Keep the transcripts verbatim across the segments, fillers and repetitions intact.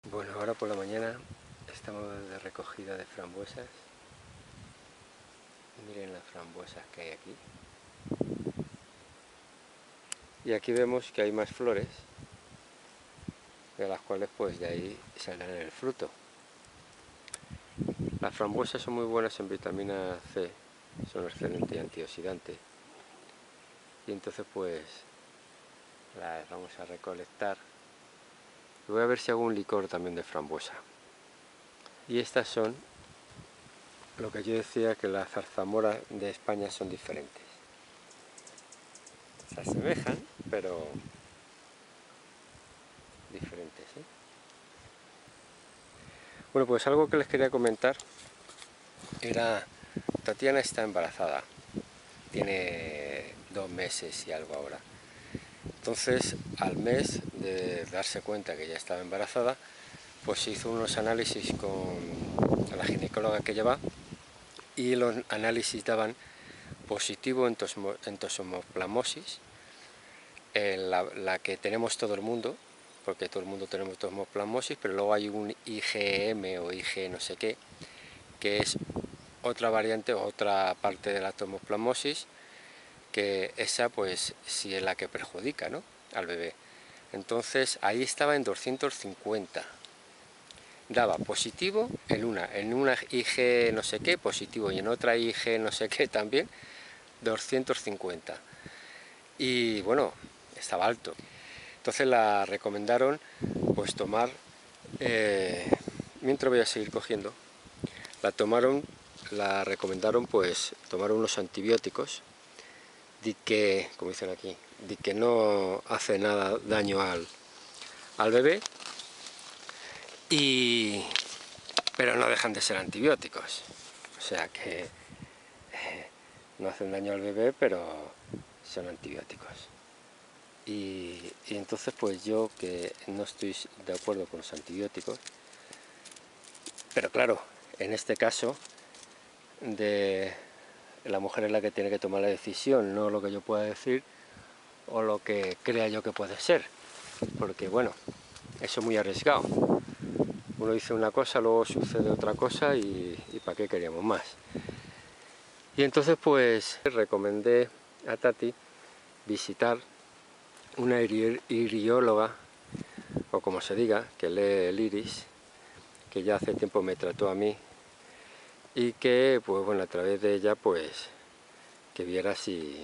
Bueno, ahora por la mañana estamos de recogida de frambuesas. Miren las frambuesas que hay aquí. Y aquí vemos que hay más flores, de las cuales pues de ahí saldrán el fruto. Las frambuesas son muy buenas en vitamina C, son excelente antioxidante. Y entonces pues las vamos a recolectar. Y voy a ver si hago un licor también de frambuesa. Y estas son lo que yo decía, que las zarzamoras de España son diferentes. Se asemejan, pero diferentes, ¿eh? Bueno, pues algo que les quería comentar era, Tatiana está embarazada, tiene dos meses y algo ahora. Entonces, al mes de darse cuenta que ya estaba embarazada, pues se hizo unos análisis con la ginecóloga que lleva, y los análisis daban positivo en toxoplasmosis, en la, la que tenemos todo el mundo, porque todo el mundo tenemos toxoplasmosis, pero luego hay un I G M o I G no sé qué, que es otra variante o otra parte de la toxoplasmosis, que esa pues sí es la que perjudica, ¿no?, al bebé. Entonces ahí estaba en doscientos cincuenta, daba positivo en una, en una I G no sé qué positivo y en otra I G no sé qué también doscientos cincuenta, y bueno, estaba alto. Entonces la recomendaron pues tomar, eh, mientras voy a seguir cogiendo, la tomaron, la recomendaron pues tomar unos antibióticos, de que, como dicen aquí, de que no hace nada daño al, al bebé, y pero no dejan de ser antibióticos, o sea que eh, no hacen daño al bebé, pero son antibióticos. Y, y entonces pues yo, que no estoy de acuerdo con los antibióticos, pero claro, en este caso de la mujer es la que tiene que tomar la decisión, no lo que yo pueda decir o lo que crea yo que puede ser, porque bueno, eso es muy arriesgado. Uno dice una cosa, luego sucede otra cosa, y, y ¿para qué queríamos más? Y entonces pues recomendé a Tati visitar una irióloga, o como se diga, que lee el iris, que ya hace tiempo me trató a mí, y que pues bueno, a través de ella pues que viera si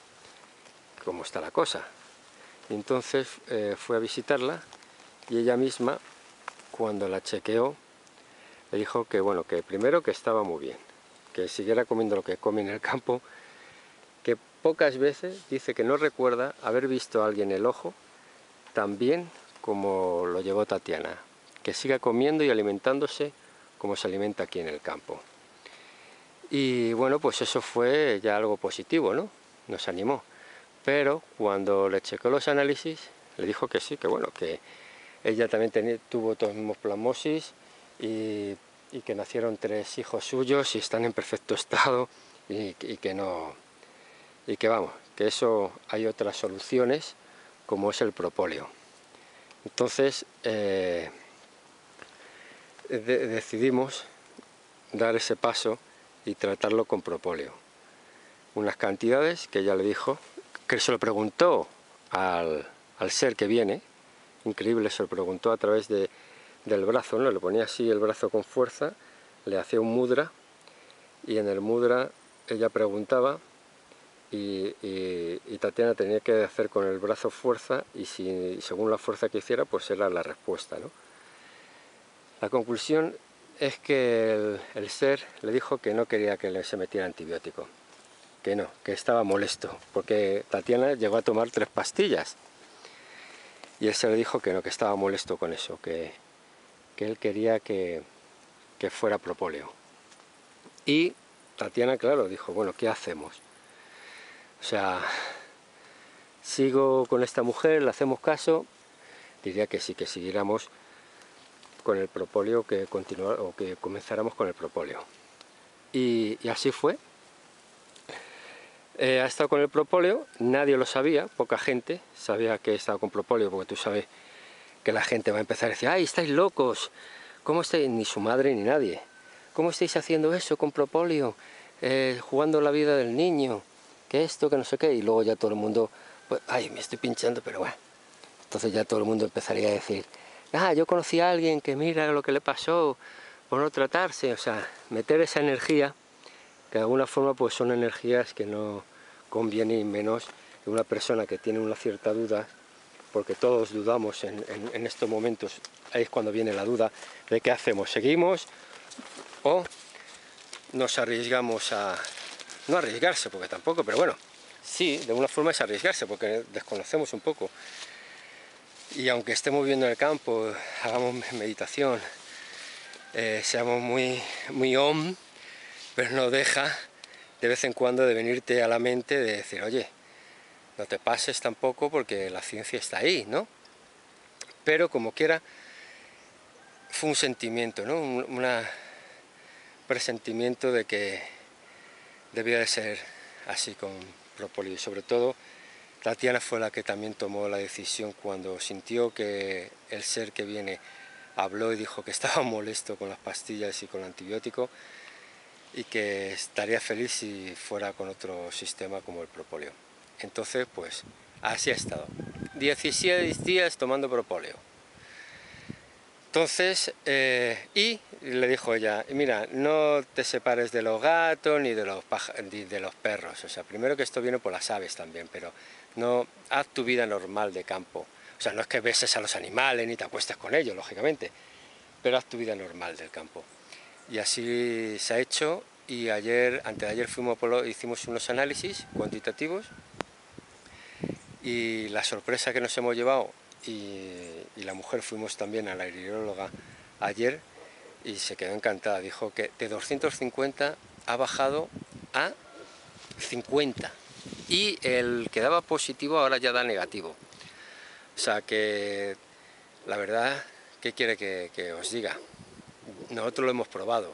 cómo está la cosa. Y entonces eh, fue a visitarla, y ella misma, cuando la chequeó, le dijo que bueno, que primero que estaba muy bien, que siguiera comiendo lo que come en el campo, que pocas veces, dice que no recuerda haber visto a alguien el ojo tan bien como lo llevó Tatiana, que siga comiendo y alimentándose como se alimenta aquí en el campo. Y bueno, pues eso fue ya algo positivo, ¿no? Nos animó. Pero cuando le checó los análisis, le dijo que sí, que bueno, que ella también tenía, tuvo toxoplasmosis, y, y que nacieron tres hijos suyos y están en perfecto estado, y, y que no, y que vamos, que eso hay otras soluciones, como es el propóleo. Entonces eh, de, decidimos dar ese paso y tratarlo con propóleo. Unas cantidades que ella le dijo, que se lo preguntó al, al ser que viene, increíble, se lo preguntó a través de, del brazo, ¿no? Le ponía así el brazo con fuerza, le hacía un mudra, y en el mudra ella preguntaba, y, y, y Tatiana tenía que hacer con el brazo fuerza, y si, según la fuerza que hiciera, pues era la respuesta, ¿no? La conclusión es que el, el ser le dijo que no quería que le se metiera antibiótico, que no, que estaba molesto, porque Tatiana llegó a tomar tres pastillas, y él se le dijo que no, que estaba molesto con eso, que, que él quería que, que fuera propóleo. Y Tatiana, claro, dijo, bueno, ¿qué hacemos? O sea, ¿sigo con esta mujer, le hacemos caso? Diría que sí, que siguiéramos con el propóleo, que continuar, o que comenzáramos con el propóleo. Y, y así fue. Eh, ha estado con el propóleo, nadie lo sabía, poca gente sabía que estaba con propóleo, porque tú sabes que la gente va a empezar a decir, ¡ay, estáis locos! ¿Cómo estáis? Ni su madre ni nadie. ¿Cómo estáis haciendo eso con propóleo? Eh, jugando la vida del niño, que esto, que no sé qué. Y luego ya todo el mundo, pues, ¡ay, me estoy pinchando! Pero bueno, entonces ya todo el mundo empezaría a decir, ¡ah, yo conocí a alguien que mira lo que le pasó por no tratarse! O sea, meter esa energía, que de alguna forma pues son energías que no conviene, y menos que una persona que tiene una cierta duda, porque todos dudamos en, en, en estos momentos, ahí es cuando viene la duda de qué hacemos, seguimos o nos arriesgamos a, no arriesgarse porque tampoco, pero bueno, sí, de alguna forma es arriesgarse porque desconocemos un poco, y aunque estemos viviendo en el campo, hagamos meditación, eh, seamos muy, muy om, pero no deja de vez en cuando de venirte a la mente de decir, oye, no te pases tampoco porque la ciencia está ahí, ¿no? Pero como quiera, fue un sentimiento, ¿no? Un una presentimiento de que debía de ser así con propóleo. Y sobre todo, Tatiana fue la que también tomó la decisión cuando sintió que el ser que viene habló y dijo que estaba molesto con las pastillas y con el antibiótico y que estaría feliz si fuera con otro sistema como el propóleo. Entonces, pues, así ha estado. dieciséis días tomando propóleo. Entonces, eh, y le dijo ella, mira, no te separes de los gatos ni de los, ni de los perros. O sea, primero que esto viene por las aves también, pero no, haz tu vida normal de campo. O sea, no es que beses a los animales ni te acuestes con ellos, lógicamente, pero haz tu vida normal del campo. Y así se ha hecho, y ayer, antes de ayer fuimos por lo, hicimos unos análisis cuantitativos, y la sorpresa que nos hemos llevado, y, y la mujer fuimos también a la irióloga ayer, y se quedó encantada, dijo que de doscientos cincuenta ha bajado a cincuenta, y el que daba positivo ahora ya da negativo. O sea que, la verdad, ¿qué quiere que, que os diga? Nosotros lo hemos probado,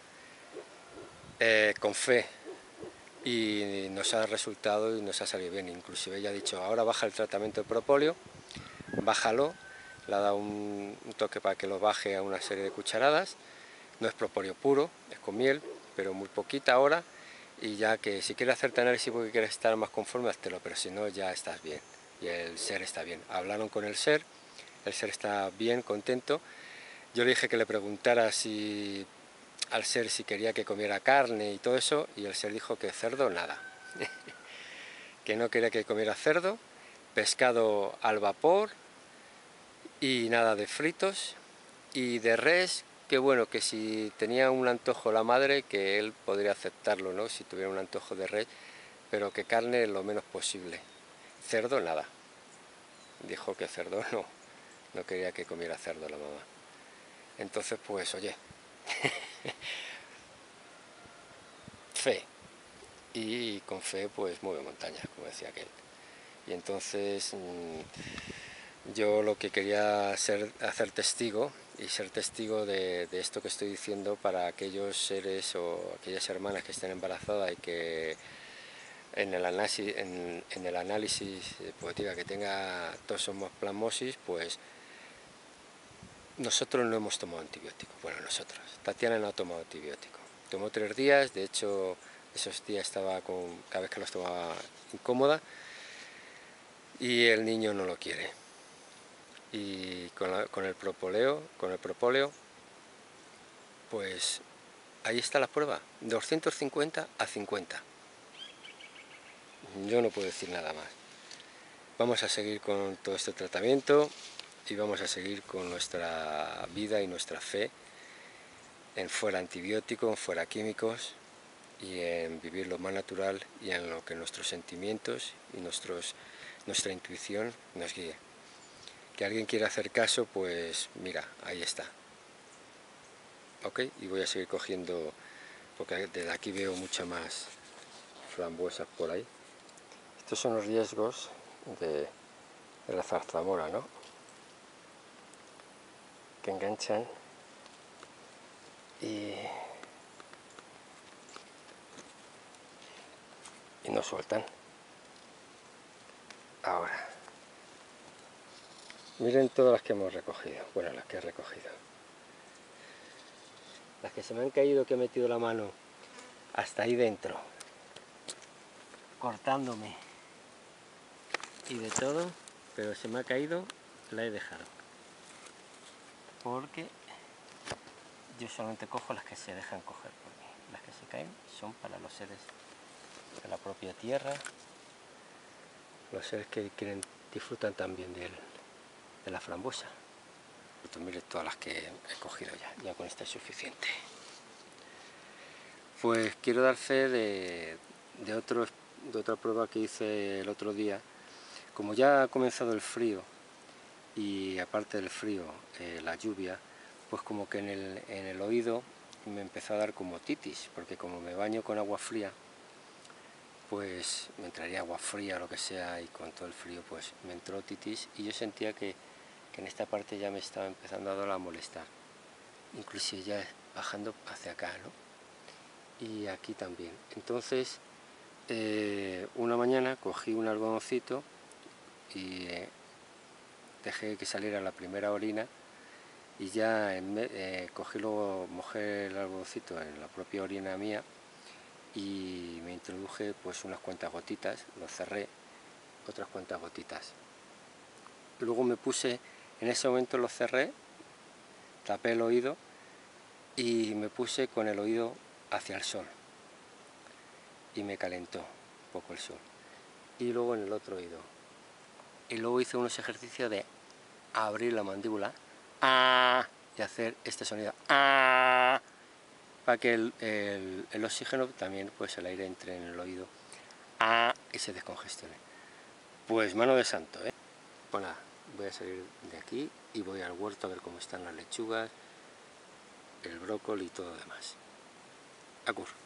eh, con fe, y nos ha resultado y nos ha salido bien. Inclusive ella ha dicho, ahora baja el tratamiento de propóleo, bájalo, le ha dado un, un toque para que lo baje a una serie de cucharadas. No es propóleo puro, es con miel, pero muy poquita ahora, y ya que si quieres hacerte análisis porque quieres estar más conforme, háztelo, pero si no, ya estás bien, y el ser está bien. Hablaron con el ser, el ser está bien, contento. Yo le dije que le preguntara si al ser si quería que comiera carne y todo eso, y el ser dijo que cerdo nada, que no quería que comiera cerdo, pescado al vapor y nada de fritos, y de res, que bueno, que si tenía un antojo la madre, que él podría aceptarlo, ¿no? Si tuviera un antojo de res, pero que carne lo menos posible. Cerdo nada, dijo que cerdo no, no quería que comiera cerdo la mamá. Entonces pues oye, fe, y con fe pues mueve montaña, como decía aquel. Y entonces yo lo que quería ser, hacer testigo, y ser testigo de, de esto que estoy diciendo para aquellos seres o aquellas hermanas que estén embarazadas y que en el análisis, en, en el análisis pues diga que tenga toxoplasmosis, pues nosotros no hemos tomado antibiótico. Bueno, nosotros, Tatiana no ha tomado antibiótico. Tomó tres días, de hecho esos días estaba con, cada vez que los tomaba, incómoda, y el niño no lo quiere. Y con, la, con el propóleo, con el propóleo, pues ahí está la prueba, doscientos cincuenta a cincuenta. Yo no puedo decir nada más. Vamos a seguir con todo este tratamiento y vamos a seguir con nuestra vida y nuestra fe en fuera antibiótico, en fuera químicos, y en vivir lo más natural y en lo que nuestros sentimientos y nuestros, nuestra intuición nos guíe. Que alguien quiera hacer caso, pues mira, ahí está. Ok, y voy a seguir cogiendo, porque desde aquí veo mucha más frambuesas por ahí. Estos son los riesgos de, de la zarzamora, ¿no? Que enganchan y, y no sueltan. Ahora, Miren todas las que hemos recogido, bueno, las que he recogido. Las que se me han caído, que he metido la mano hasta ahí dentro, cortándome y de todo, pero se me ha caído, la he dejado. Porque yo solamente cojo las que se dejan coger por mí. Las que se caen son para los seres de la propia tierra, los seres que quieren, disfrutan también de, de la frambuesa. Miren todas las que he cogido ya, ya con esta es suficiente. Pues quiero dar fe de, de, otro, de otra prueba que hice el otro día. Como ya ha comenzado el frío, y aparte del frío, eh, la lluvia, pues como que en el, en el oído me empezó a dar como titis, porque como me baño con agua fría, pues me entraría agua fría o lo que sea, y con todo el frío pues me entró titis, y yo sentía que, que en esta parte ya me estaba empezando a dar a molestar, inclusive ya bajando hacia acá, ¿no? Y aquí también. Entonces, eh, una mañana cogí un algodoncito y eh, dejé que saliera la primera orina, y ya en me, eh, cogí luego, mojé el algodoncito en la propia orina mía y me introduje pues unas cuantas gotitas, lo cerré, otras cuantas gotitas. Luego me puse, en ese momento lo cerré, tapé el oído y me puse con el oído hacia el sol y me calentó un poco el sol. Y luego en el otro oído. Y luego hice unos ejercicios de abrir la mandíbula ¡ah! Y hacer este sonido ¡ah! Para que el, el, el oxígeno, también pues el aire entre en el oído ¡ah! Y se descongestione. Pues mano de santo, ¿eh? Bueno, voy a salir de aquí y voy al huerto a ver cómo están las lechugas, el brócoli y todo lo demás. Acur.